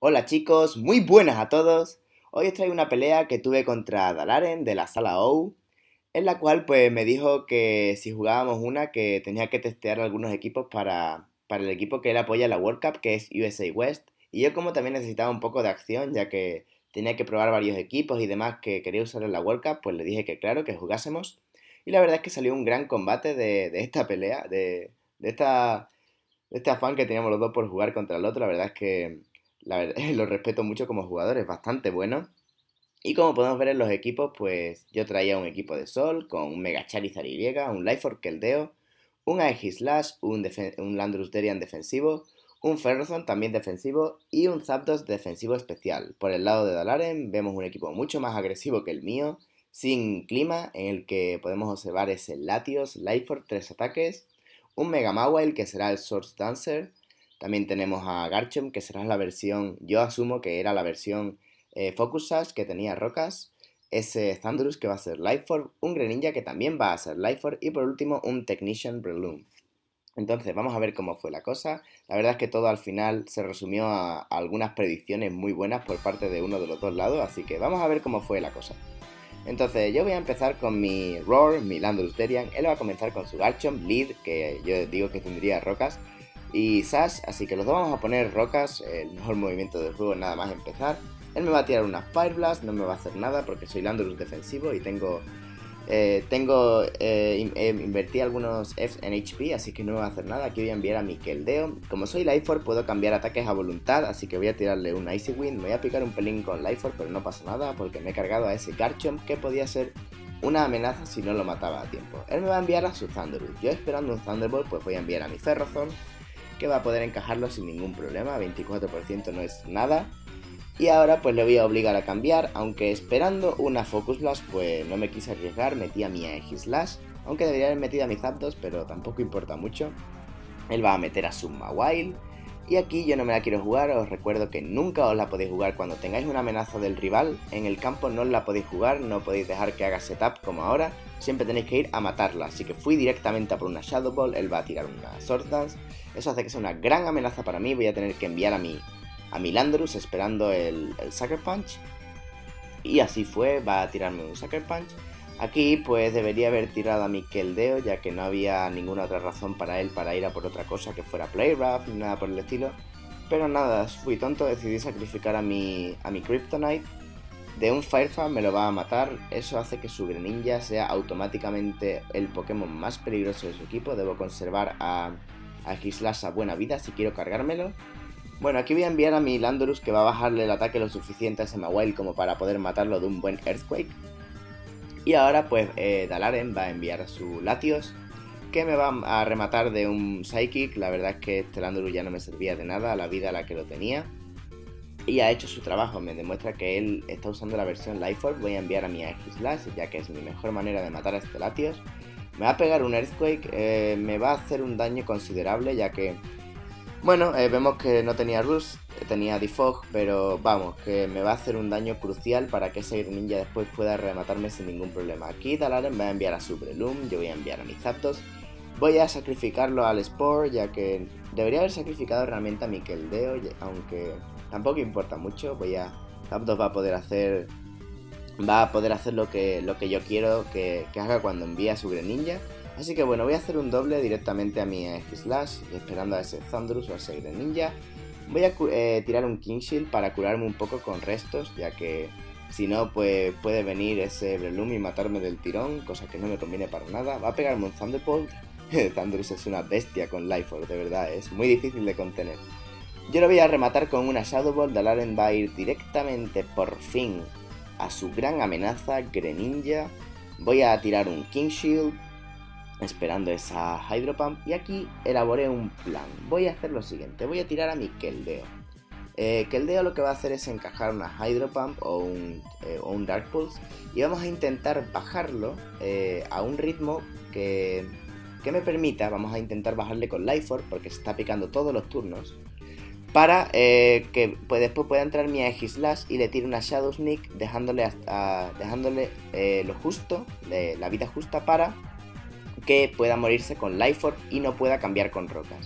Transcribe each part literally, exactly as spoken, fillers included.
Hola chicos, muy buenas a todos. Hoy os traigo una pelea que tuve contra Dalaren de la sala O, en la cual pues me dijo que si jugábamos una que tenía que testear algunos equipos para, para el equipo que él apoya en la World Cup, que es U S A West. Y yo como también necesitaba un poco de acción, ya que tenía que probar varios equipos y demás que quería usar en la World Cup, pues le dije que claro, que jugásemos. Y la verdad es que salió un gran combate de, de esta pelea, de, de esta de este afán que teníamos los dos por jugar contra el otro. La verdad es que la verdad, lo respeto mucho como jugador, es bastante bueno. Y como podemos ver en los equipos, pues yo traía un equipo de Sol con un Mega Charizard Y, un Life Keldeo, un Aegislash, un, un Landorus Derian defensivo, un Ferrothorn también defensivo y un Zapdos defensivo especial. Por el lado de Dalaren vemos un equipo mucho más agresivo que el mío, sin clima, en el que podemos observar ese Latios, Lifeorb, tres ataques, un Mega Mawile que será el Source Dancer. También tenemos a Garchomp, que será la versión, yo asumo que era la versión eh, Focus Sash, que tenía rocas. Ese Thundurus, que va a ser Lifeorb. Un Greninja, que también va a ser Lifeorb. Y por último, un Technician Breloom. Entonces, vamos a ver cómo fue la cosa. La verdad es que todo al final se resumió a, a algunas predicciones muy buenas por parte de uno de los dos lados. Así que vamos a ver cómo fue la cosa. Entonces yo voy a empezar con mi Roar, mi Landorus Derian. Él va a comenzar con su Garchomp, Lead, que yo digo que tendría rocas, y Sash, así que los dos vamos a poner rocas. El mejor movimiento del juego nada más empezar. Él me va a tirar una Fire Blast, no me va a hacer nada porque soy Landorus defensivo y tengo eh, tengo eh, eh, invertí algunos Fs en H P, así que no me va a hacer nada. Aquí voy a enviar a mi Keldeo. Como soy Lifeorb puedo cambiar ataques a voluntad, así que voy a tirarle un Icy Wind. Me voy a picar un pelín con Lifeorb, pero no pasa nada porque me he cargado a ese Garchomp, que podía ser una amenaza si no lo mataba a tiempo. Él me va a enviar a su Thunderbolt. Yo esperando un Thunderbolt, pues voy a enviar a mi Ferrothorn, que va a poder encajarlo sin ningún problema. veinticuatro por ciento no es nada. Y ahora pues le voy a obligar a cambiar, aunque esperando una Focus Blast pues no me quise arriesgar, metí a mi Aegislash, aunque debería haber metido a mi Zapdos, pero tampoco importa mucho. Él va a meter a su Mawile, y aquí yo no me la quiero jugar. Os recuerdo que nunca os la podéis jugar cuando tengáis una amenaza del rival. En el campo no os la podéis jugar, no podéis dejar que haga setup como ahora, siempre tenéis que ir a matarla. Así que fui directamente a por una Shadow Ball, él va a tirar una Sword Dance, eso hace que sea una gran amenaza para mí. Voy a tener que enviar a mi a mi Landorus esperando el, el Sucker Punch, y así fue, va a tirarme un Sucker Punch. Aquí pues debería haber tirado a mi Keldeo, ya que no había ninguna otra razón para él para ir a por otra cosa que fuera Play Rough ni nada por el estilo, pero nada, fui tonto, decidí sacrificar a mi, a mi Kryptonite. De un Fire Fan me lo va a matar, eso hace que su Greninja sea automáticamente el Pokémon más peligroso de su equipo. Debo conservar a, a Aegislash a buena vida si quiero cargármelo. Bueno, aquí voy a enviar a mi Landorus, que va a bajarle el ataque lo suficiente a ese Mawile como para poder matarlo de un buen Earthquake. Y ahora pues eh, Dalaren va a enviar a su Latios, que me va a rematar de un Psychic. La verdad es que este Landorus ya no me servía de nada a la vida a la que lo tenía, y ha hecho su trabajo, me demuestra que él está usando la versión Lifeorb. Voy a enviar a mi Aegislash, ya que es mi mejor manera de matar a este Latios. Me va a pegar un Earthquake, eh, me va a hacer un daño considerable, ya que bueno, eh, vemos que no tenía Roost, tenía Defog, pero vamos, que me va a hacer un daño crucial para que ese Greninja después pueda rematarme sin ningún problema. Aquí Dalaren va a enviar a su Breloom, yo voy a enviar a mi Zapdos. Voy a sacrificarlo al Spore, ya que debería haber sacrificado realmente a mi Keldeo, aunque tampoco importa mucho. Voy a Zapdos va a poder hacer va a poder hacer lo que, lo que yo quiero que, que haga cuando envíe a su Greninja. Así que bueno, voy a hacer un doble directamente a mi Aegislash, esperando a ese Thundurus o a ese Greninja. Voy a eh, tirar un King Shield para curarme un poco con restos, ya que si no pues puede venir ese Breloom y matarme del tirón, cosa que no me conviene para nada. Va a pegarme un Thunderbolt. Thundurus es una bestia con Lifeorb, de verdad, es muy difícil de contener. Yo lo voy a rematar con una Shadow Ball. Dalaren va a ir directamente por fin a su gran amenaza, Greninja. Voy a tirar un King Shield, esperando esa Hydro Pump, y aquí elaboré un plan. Voy a hacer lo siguiente, voy a tirar a mi Keldeo. Eh, Keldeo lo que va a hacer es encajar una Hydro Pump o un, eh, o un Dark Pulse, y vamos a intentar bajarlo eh, a un ritmo que, que me permita, vamos a intentar bajarle con Lifeorb, porque se está picando todos los turnos, para eh, que pues, después pueda entrar mi Aegislash y le tire una Shadow Sneak, dejándole, hasta, dejándole eh, lo justo, de, la vida justa, para que pueda morirse con Lifeorb y no pueda cambiar con rocas.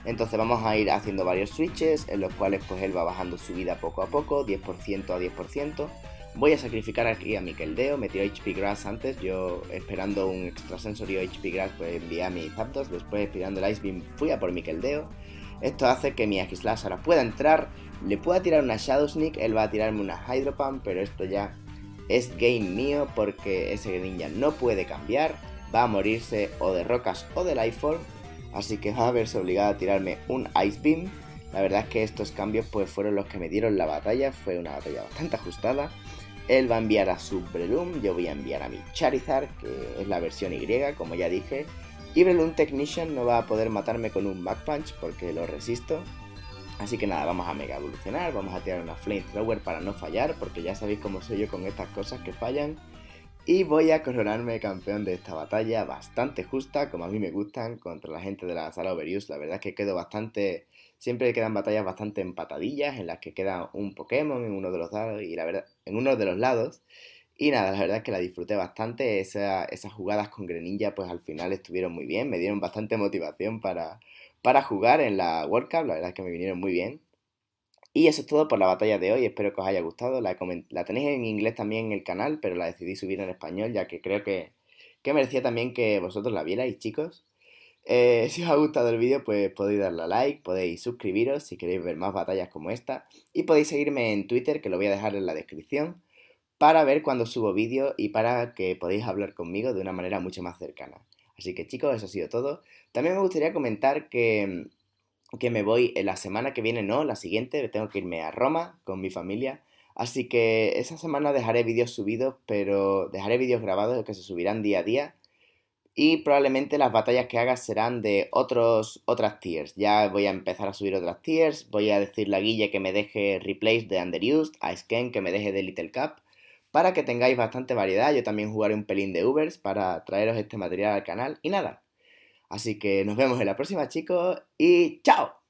Entonces vamos a ir haciendo varios switches en los cuales pues él va bajando su vida poco a poco, diez por ciento a diez por ciento. Voy a sacrificar aquí a Mikeldeo, me tiró H P Grass antes, yo esperando un extrasensorio H P Grass pues envié a mi Zapdos, después esperando el Ice Beam fui a por Mikeldeo. Esto hace que mi Aegislash ahora pueda entrar, le pueda tirar una Shadow Sneak, él va a tirarme una Hydro Pump, pero esto ya es game mío porque ese Greninja no puede cambiar, va a morirse o de rocas o de Life Orb, así que va a verse obligado a tirarme un Ice Beam. La verdad es que estos cambios pues fueron los que me dieron la batalla, fue una batalla bastante ajustada. Él va a enviar a su Breloom, yo voy a enviar a mi Charizard, que es la versión Y, como ya dije. Y Breloom Technician no va a poder matarme con un Mach Punch porque lo resisto. Así que nada, vamos a mega evolucionar, vamos a tirar una Flamethrower para no fallar, porque ya sabéis cómo soy yo con estas cosas que fallan. Y voy a coronarme campeón de esta batalla bastante justa, como a mí me gustan, contra la gente de la sala Overuse. La verdad es que quedo bastante... Siempre quedan batallas bastante empatadillas, en las que queda un Pokémon en uno de los lados, y la verdad, en uno de los lados. Y nada, la verdad es que la disfruté bastante. Esa, esas jugadas con Greninja pues al final estuvieron muy bien, me dieron bastante motivación para, para jugar en la World Cup, la verdad es que me vinieron muy bien. Y eso es todo por la batalla de hoy, espero que os haya gustado. La, la tenéis en inglés también en el canal, pero la decidí subir en español, ya que creo que, que merecía también que vosotros la vierais, chicos. Eh, si os ha gustado el vídeo, pues podéis darle a like, podéis suscribiros si queréis ver más batallas como esta, y podéis seguirme en Twitter, que lo voy a dejar en la descripción, para ver cuando subo vídeo y para que podáis hablar conmigo de una manera mucho más cercana. Así que chicos, eso ha sido todo. También me gustaría comentar que que me voy en la semana que viene, no, la siguiente, tengo que irme a Roma con mi familia, así que esa semana dejaré vídeos subidos, pero dejaré vídeos grabados que se subirán día a día y probablemente las batallas que haga serán de otros, otras tiers. Ya voy a empezar a subir otras tiers, voy a decirle a Guille que me deje replays de Underused, a Sken que me deje de Little Cup, para que tengáis bastante variedad. Yo también jugaré un pelín de Ubers para traeros este material al canal y nada. Así que nos vemos en la próxima, chicos, y ¡chao!